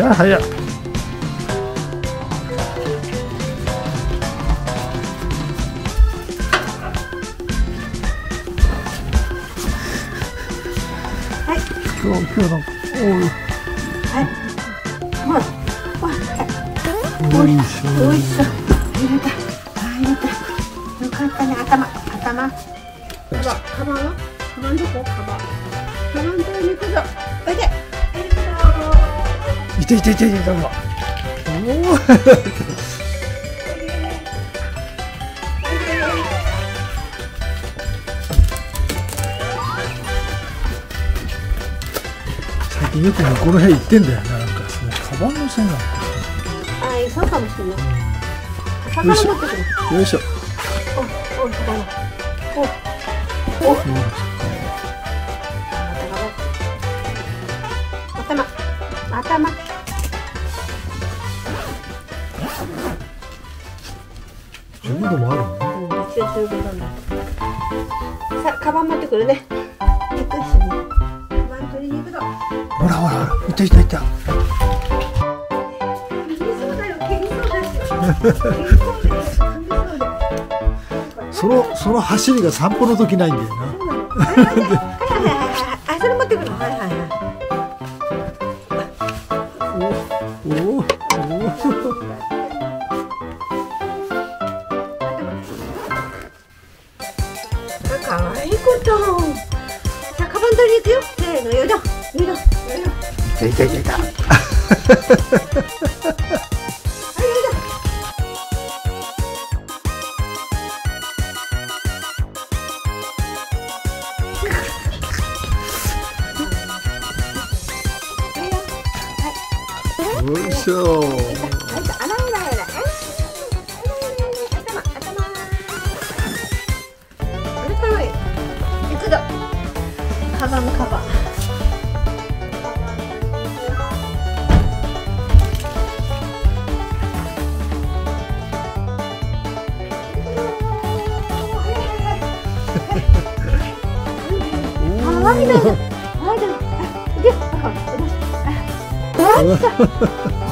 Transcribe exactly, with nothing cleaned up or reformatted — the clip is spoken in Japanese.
早い早い。今日今日なんかおい。 はい。ほら。おいしそう。おいしそう。入れた。あ、入れた。よかったね。頭頭。カバカバは？カバンどこ？カバ。カバン取りに行くぞ。おいで。 いていていていて、なんか。おお。最近よくね、この辺行ってんだよな、なんかそのカバンのせいなのか。 あ、そうかもしれない。魚持ってくる。 よいしょ。 お、お、魚。お、お。頭、頭。 そういうこともあるの？ うん、一応そういうことなんだ。さあ、カバン持ってくるね。行く一緒に。カバン取りに行くぞ。 ほらほらほら、いたいたいた。 蹴りそうだよ、蹴りそうだし。 そのその走りが散歩の時ないんだよな。 あ、それ持ってくるの。はいはいはい。 おおおお。 かわいいこと。さあ、カバン取りに行くよ。せーの、よいしょ。よいしょ。よいしょ。 いたいたいた。よいしょ。 カバンカバン。はい、どうぞ。はい、どうぞ。で、あ、あ、あ、